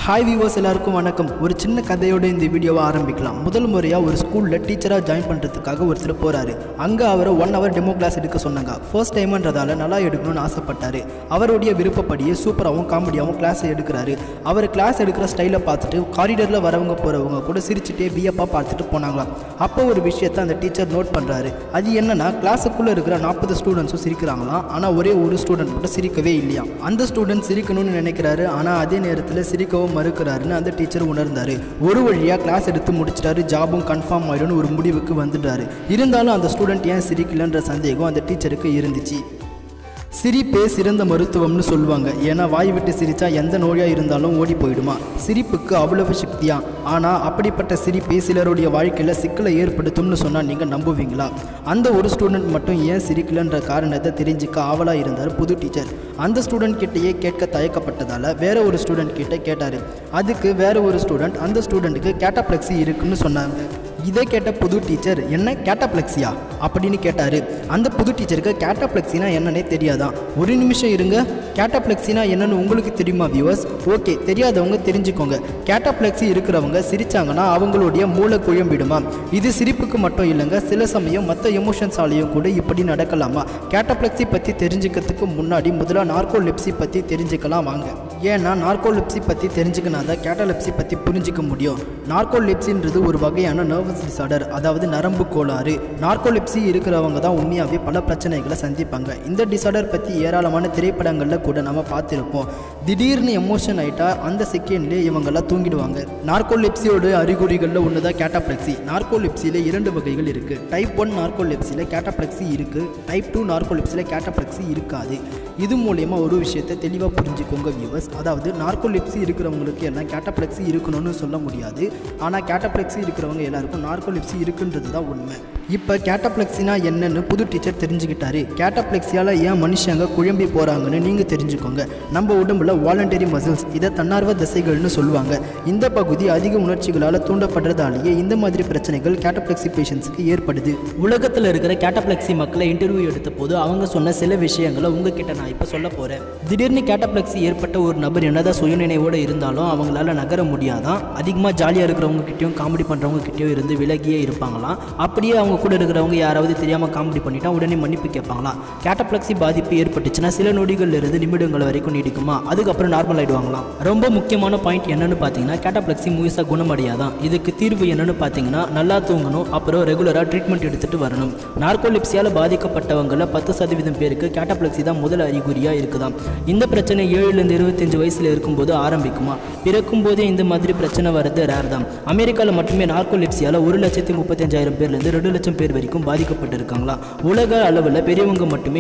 Hi viewers எல்லாருக்கும் வணக்கம். ஒரு சின்ன கதையோட இந்த வீடியோவை ஆரம்பிக்கலாம். முதல் முறையாக ஒரு ஸ்கூலில் டீச்சராக ஜாயின் பண்ணுறதுக்காக ஒருத்தர் போகிறாரு. அங்கே அவரை 1 hour டெமோ கிளாஸ் எடுக்க சொன்னாங்க. ஃபர்ஸ்ட் டைம்ன்றதால நல்லா எடுக்கணும்னு ஆசைப்பட்டார். அவருடைய விருப்பப்படியே சூப்பராகவும் காமெடியாகவும் கிளாஸை எடுக்கிறாரு. அவர் கிளாஸ் எடுக்கிற ஸ்டைலை பார்த்துட்டு காரிடரில் வரவங்க போகிறவங்க கூட சிரிச்சுட்டே வியப்பாக பார்த்துட்டு போனாங்களாம். அப்போ ஒரு விஷயத்தை அந்த டீச்சர் நோட் பண்ணுறாரு. அது என்னன்னா, கிளாஸுக்குள்ளே இருக்கிற 40 ஸ்டூடெண்ட்ஸும் சிரிக்கிறாங்களாம். ஆனால் ஒரே ஒரு ஸ்டூடெண்ட் மட்டும் சிரிக்கவே இல்லையா. அந்த ஸ்டூடெண்ட் சிரிக்கணும்னு நினைக்கிறாரு. ஆனால் அதே நேரத்தில் சிரிக்கவும் மறுக்கிறாருன்னு அந்த டீச்சர் உணர்ந்தாரு. ஒரு வழியாக கிளாஸ் எடுத்து முடிச்சிட்டாரு. ஜாபும் கன்ஃபார்ம் ஆயிடும்னு ஒரு முடிவுக்கு வந்துட்டாரு. இருந்தாலும் அந்த ஸ்டூடெண்ட் ஏன் சிரிக்கலன்ற சந்தேகம் அந்த டீச்சருக்கு இருந்துச்சு. சிரிப்பே சிறந்த மருத்துவம்னு சொல்லுவாங்க. ஏன்னா வாய் விட்டு சிரித்தா எந்த நோயாக இருந்தாலும் ஓடி போயிடுமா. சிரிப்புக்கு அவ்வளவு சக்தியா. ஆனால் அப்படிப்பட்ட சிரிப்பே சிலருடைய வாழ்க்கையில் சிக்கலை ஏற்படுத்தும்னு சொன்னால் நீங்கள் நம்புவீங்களா? அந்த ஒரு ஸ்டூடெண்ட் மட்டும் ஏன் சிரிக்கலன்ற காரணத்தை தெரிஞ்சுக்க ஆவலாக இருந்தார் புது டீச்சர். அந்த ஸ்டூடெண்ட் கிட்டையே கேட்க தயக்கப்பட்டதால் வேற ஒரு ஸ்டூடெண்ட் கிட்ட கேட்டார். அதுக்கு வேற ஒரு ஸ்டூடெண்ட் அந்த ஸ்டூடெண்ட்டுக்கு கேட்டாப்ளெக்ஸி இருக்குன்னு சொன்னாங்க. இதை கேட்ட புது டீச்சர், என்ன கேட்டாப்ளெக்ஸியா அப்படின்னு கேட்டார். அந்த புது டீச்சருக்கு கேட்டாப்ளெக்ஸினா என்னன்னே தெரியாதான். ஒரு நிமிஷம் இருங்க, கேட்டாப்ளெக்ஸினா என்னன்னு உங்களுக்கு தெரியுமா வியூவர்ஸ்? ஓகே, தெரியாதவங்க தெரிஞ்சுக்கோங்க. கேட்டாப்ளெக்ஸி இருக்கிறவங்க சிரிச்சாங்கன்னா அவங்களுடைய மூளை குழம்பிடுமா. இது சிரிப்புக்கு மட்டும் இல்லைங்க, சில சமயம் மற்ற எமோஷன்ஸாலையும் கூட இப்படி நடக்கலாமா. கேட்டாப்ளெக்ஸி பற்றி தெரிஞ்சுக்கிறதுக்கு முன்னாடி முதல்ல நார்கோலெப்சி பற்றி தெரிஞ்சுக்கலாம் வாங்க. ஏன்னா நார்கோலெப்சி பற்றி தெரிஞ்சுக்கினா தான் கேட்டாலெப்சி பற்றி புரிஞ்சிக்க முடியும். நார்கோலெப்சின்றது ஒரு வகையான நர்வஸ் டிசார்டர், அதாவது நரம்பு கோளாறு. நார்கோலெப்சி இருக்கிறவங்க தான் உண்மையாகவே பல பிரச்சனைகளை சந்திப்பாங்க. இந்த டிசார்டர் பற்றி ஏராளமான திரைப்படங்களில் கூட நம்ம பார்த்துருப்போம். திடீர்னு எமோஷன் ஆகிட்டா அந்த செகண்ட்லேயே இவங்கெல்லாம் தூங்கிடுவாங்க. நார்கோலெப்சியோட அறிகுறிகளில் ஒன்று தான் கேட்டாப்ளெக்ஸி. நார்கோலெப்சியில் 2 வகைகள் இருக்குது. டைப் 1 நார்கோலெப்சியில் கேட்டாப்ளெக்ஸி இருக்குது. டைப் 2 நார்கோலெப்சியில் கேட்டாப்ளெக்ஸி இருக்காது. இது மூலயமா ஒரு விஷயத்தை தெளிவாக புரிஞ்சுக்கோங்க வியூவர்ஸ். அதாவது நார்கோலெப்சி இருக்கிறவங்களுக்கு எல்லாம் கேட்டாப்ளெக்ஸி இருக்கணும்னு சொல்ல முடியாது. ஆனால் கேட்டாப்ளெக்ஸி இருக்கிறவங்க எல்லாருக்கும் நார்கோலெப்சி இருக்குன்றது தான் உண்மை. இப்போ கேட்டாப்ளெக்ஸினா என்னன்னு புது டீச்சர் தெரிஞ்சுக்கிட்டாரு. கேட்டாப்ளெக்ஸியால் ஏன் மனுஷங்க குழம்பி போகிறாங்கன்னு நீங்கள் தெரிஞ்சுக்கோங்க. நம்ம உடம்புல வாலண்டரி மசில்ஸ், இதை தன்னார்வ தசைகள்னு சொல்லுவாங்க. இந்த பகுதி அதிக உணர்ச்சிகளால் தூண்டப்படுறதாலேயே இந்த மாதிரி பிரச்சனைகள் கேட்டாப்ளெக்ஸி பேஷண்ட்ஸுக்கு ஏற்படுது. உலகத்தில் இருக்கிற கேட்டாப்ளெக்ஸி மக்களை இன்டர்வியூ எடுத்த போது அவங்க சொன்ன சில விஷயங்களை உங்ககிட்ட நான் இப்போ சொல்ல போகிறேன். திடீர்னு கேட்டாப்ளெக்ஸி ஏற்பட்ட ஒரு நபர் என்னதான் சுயநினைவோடு இருந்தாலும் அவங்களால நகர முடியாதான். அதிகமாக ஜாலியாக இருக்கிறவங்க கிட்டேயும் காமெடி பண்ணுறவங்க கிட்டேயும் இருந்து விலகியே இருப்பாங்களாம். அப்படியே அவங்க கூட இருக்கிறவங்க யாராவது தெரியாமல் காமெடி பண்ணிட்டா உடனே மன்னிப்பு கேட்பாங்களாம். கேட்டாப்ளெக்ஸி பாதிப்பு ஏற்பட்டுச்சுன்னா சில நொடிகள்லேருந்து நிமிடங்கள் வரைக்கும் நீடிக்குமா. அதுக்கப்புறம் நார்மல் ஆகிடுவாங்களாம். ரொம்ப முக்கியமான பாயிண்ட் என்னன்னு பார்த்தீங்கன்னா, கேட்டாப்ளெக்ஸி முழுசாக குணமடையாதான். இதுக்கு தீர்வு என்னன்னு பார்த்தீங்கன்னா, நல்லா தூங்கணும், அப்புறம் ரெகுலராக ட்ரீட்மெண்ட் எடுத்துகிட்டு வரணும். நார்கோலெப்சியால் பாதிக்கப்பட்டவங்களில் 10% பேருக்கு கேட்டாப்ளெக்ஸி தான் முதல் அறிகுறியாக இருக்குதாம். இந்த பிரச்சனை 7லேருந்து 25 வயசில் இருக்கும்போது ஆரம்பிக்குமா. பிறக்கும் போதே இந்த மாதிரி பிரச்சனை வரது ரேர் தான். அமெரிக்காவில் மட்டுமே நார்கோலெப்சியால் 1,35,000 பேர்லேருந்து 2 லட்சம் பேர் வரைக்கும் பாதிக்கப்பட்டிருக்காங்களா. உலக அளவில் பெரியவங்க மட்டுமே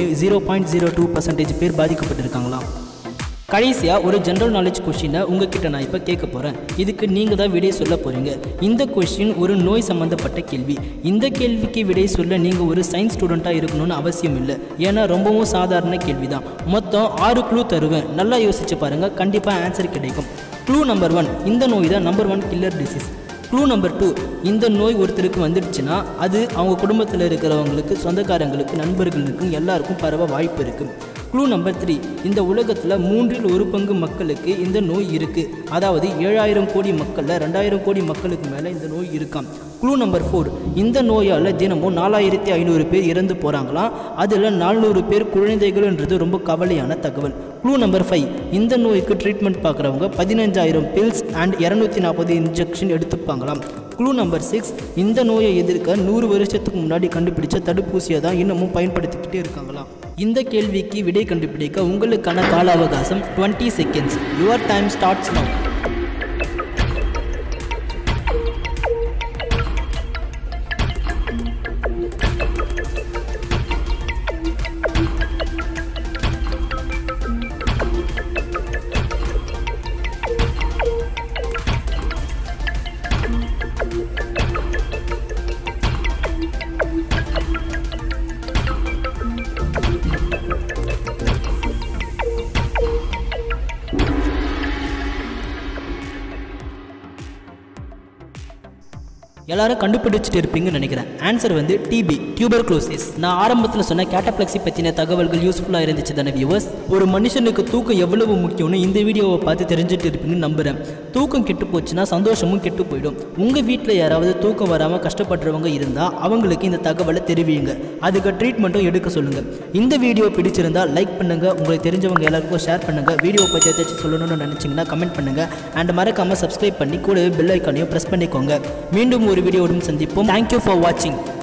0.02% பேர் பாதிக்கப்பட்டிருக்காங்களாம். கடைசியாக ஒரு ஜென்ரல் நாலேஜ் கொஷினை உங்ககிட்ட நான் இப்போ கேட்க போகிறேன். இதுக்கு நீங்கள் தான் விடை சொல்ல போகிறீங்க. இந்த கொஷின் ஒரு நோய் சம்மந்தப்பட்ட கேள்வி. இந்த கேள்விக்கு விடை சொல்ல நீங்கள் ஒரு சயின்ஸ் ஸ்டூடெண்ட்டாக இருக்கணும்னு அவசியம் இல்லை. ஏன்னா ரொம்பவும் சாதாரண கேள்வி தான். மொத்தம் 6 க்ளூ தருவேன். நல்லா யோசிச்சு பாருங்கள், கண்டிப்பாக ஆன்சர் கிடைக்கும். க்ளூ நம்பர் 1, இந்த நோய் தான் number 1 killer disease. Clue number 2, இந்த நோய் ஒருத்தருக்கு வந்துடுச்சுன்னா அது அவங்க குடும்பத்தில் இருக்கிறவங்களுக்கு, சொந்தக்காரங்களுக்கு, நண்பர்களுக்கும் எல்லாருக்கும் பரவ வாய்ப்பு இருக்குது. க்ளூ நம்பர் 3, இந்த உலகத்தில் 3ல் 1 பங்கு மக்களுக்கு இந்த நோய் இருக்குது. அதாவது 7,000 கோடி மக்களில் 2,000 கோடி மக்களுக்கு மேலே இந்த நோய் இருக்காம். க்ளூ நம்பர் 4, இந்த நோயால் தினமும் 4,500 பேர் இறந்து போகிறாங்களாம். அதில் 400 பேர் குழந்தைகள்ன்றது ரொம்ப கவலையான தகவல். க்ளூ நம்பர் 5, இந்த நோய்க்கு ட்ரீட்மெண்ட் பார்க்குறவங்க 15,000 பில்ஸ் அண்ட் 240 இன்ஜெக்ஷன் எடுத்துப்பாங்களாம். க்ளூ நம்பர் 6, இந்த நோயை எதிர்க்க 100 வருஷத்துக்கு முன்னாடி கண்டுபிடிச்ச தடுப்பூசியை தான் இன்னமும் பயன்படுத்திக்கிட்டே இருக்காங்களாம். இந்த கேள்விக்கு விடை கண்டுபிடிக்க உங்களுக்கான கால அவகாசம் 20 seconds. Your time starts now. எல்லாரும் கண்டுபிடிச்சிட்டு இருப்பீங்கன்னு நினைக்கிறேன். ஆன்சர் வந்து டிபி, டியூபர்குலோசிஸ். நான் ஆரம்பத்தில் சொன்ன கேட்டப்ளெக்ஸி பற்றின தகவல்கள் யூஸ்ஃபுல்லாக இருந்துச்சு தானே வியூவர்ஸ்? ஒரு மனுஷனுக்கு தூக்கம் எவ்வளவு முக்கியம்னு இந்த வீடியோவை பார்த்து தெரிஞ்சுட்டு இருப்பீங்கன்னு நம்புகிறேன். தூக்கம் கெட்டு போச்சுன்னா சந்தோஷமும் கெட்டு போயிடும். உங்கள் வீட்டில் யாராவது தூக்கம் வராமல் கஷ்டப்படுறவங்க இருந்தால் அவங்களுக்கு இந்த தகவலை தெரிவிங்க. அதுக்கு ட்ரீட்மெண்ட்டும் எடுக்க சொல்லுங்கள். இந்த வீடியோ பிடிச்சிருந்தால் லைக் பண்ணுங்கள், உங்களுக்கு தெரிஞ்சவங்க எல்லாருக்கும் ஷேர் பண்ணுங்கள். வீடியோ பற்றி ஏதாச்சும் சொல்லணும்னு நினச்சிங்கன்னா கமெண்ட் பண்ணுங்கள். அண்ட் மறக்காமல் சப்ஸ்கிரைப் பண்ணி கூடவே பெல் ஐக்கானையும் ப்ரெஸ் பண்ணிக்கோங்க. மீண்டும் ஒரு வீடியோவுடன் சந்திப்போம். தேங்க்யூ ஃபார் வாட்சிங்.